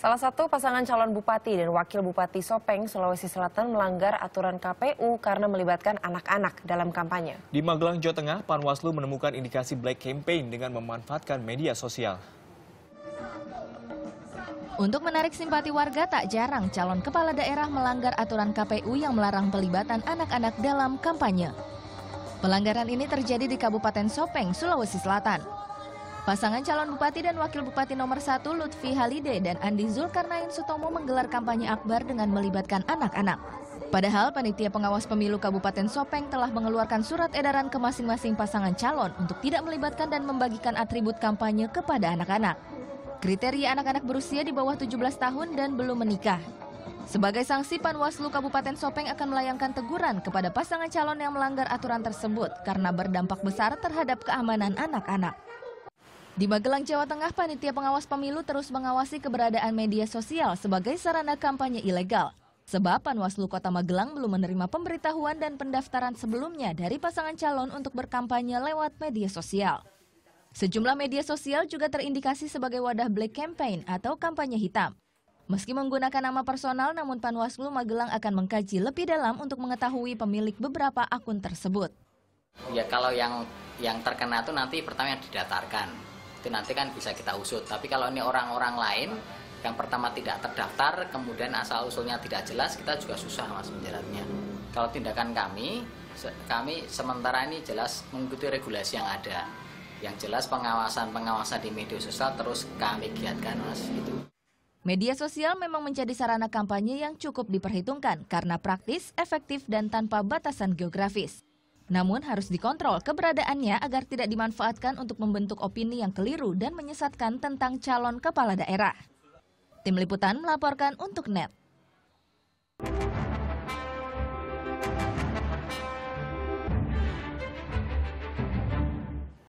Salah satu pasangan calon bupati dan wakil bupati Sopeng, Sulawesi Selatan melanggar aturan KPU karena melibatkan anak-anak dalam kampanye. Di Magelang, Jawa Tengah, Panwaslu menemukan indikasi black campaign dengan memanfaatkan media sosial. Untuk menarik simpati warga, tak jarang calon kepala daerah melanggar aturan KPU yang melarang pelibatan anak-anak dalam kampanye. Pelanggaran ini terjadi di Kabupaten Sopeng, Sulawesi Selatan. Pasangan calon bupati dan wakil bupati nomor 1 Lutfi Halide dan Andi Zulkarnain Sutomo menggelar kampanye akbar dengan melibatkan anak-anak. Padahal panitia pengawas pemilu Kabupaten Sopeng telah mengeluarkan surat edaran ke masing-masing pasangan calon untuk tidak melibatkan dan membagikan atribut kampanye kepada anak-anak. Kriteria anak-anak berusia di bawah 17 tahun dan belum menikah. Sebagai sanksi, Panwaslu Kabupaten Sopeng akan melayangkan teguran kepada pasangan calon yang melanggar aturan tersebut karena berdampak besar terhadap keamanan anak-anak. Di Magelang, Jawa Tengah, panitia pengawas pemilu terus mengawasi keberadaan media sosial sebagai sarana kampanye ilegal. Sebab Panwaslu Kota Magelang belum menerima pemberitahuan dan pendaftaran sebelumnya dari pasangan calon untuk berkampanye lewat media sosial. Sejumlah media sosial juga terindikasi sebagai wadah black campaign atau kampanye hitam. Meski menggunakan nama personal, namun Panwaslu Magelang akan mengkaji lebih dalam untuk mengetahui pemilik beberapa akun tersebut. Ya kalau yang terkena itu nanti pertama yang didatarkan. Itu nanti kan bisa kita usut. Tapi kalau ini orang-orang lain yang pertama tidak terdaftar, kemudian asal-usulnya tidak jelas, kita juga susah mas menjeratnya. Kalau tindakan kami sementara ini jelas mengikuti regulasi yang ada. Yang jelas pengawasan di media sosial terus kami giatkan mas. Gitu. Media sosial memang menjadi sarana kampanye yang cukup diperhitungkan karena praktis, efektif, dan tanpa batasan geografis. Namun harus dikontrol keberadaannya agar tidak dimanfaatkan untuk membentuk opini yang keliru dan menyesatkan tentang calon kepala daerah. Tim Liputan melaporkan untuk NET.